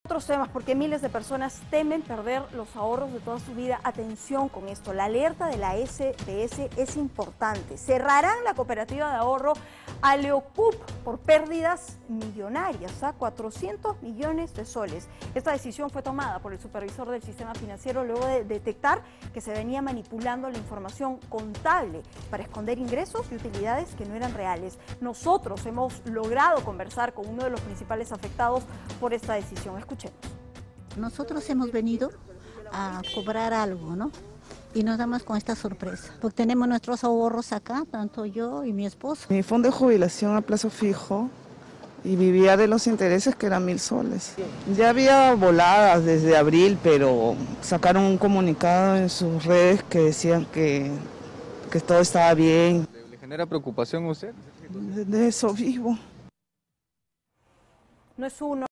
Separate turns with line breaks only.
Otros temas, porque miles de personas temen perder los ahorros de toda su vida. Atención con esto, la alerta de la SBS es importante. Cerrarán la cooperativa de ahorro Aleocup por pérdidas millonarias, 400 millones de soles. Esta decisión fue tomada por el supervisor del sistema financiero luego de detectar que se venía manipulando la información contable para esconder ingresos y utilidades que no eran reales. Nosotros hemos logrado conversar con uno de los principales afectados por esta decisión. Escuchemos.
Nosotros hemos venido a cobrar algo, ¿no? Y nos damos con esta sorpresa, porque tenemos nuestros ahorros acá, tanto yo y mi esposo.
Mi fondo de jubilación a plazo fijo y vivía de los intereses que eran 1.000 soles. Ya había voladas desde abril, pero sacaron un comunicado en sus redes que decían que todo estaba bien.
¿Le genera preocupación a usted?
De eso vivo.
No es uno.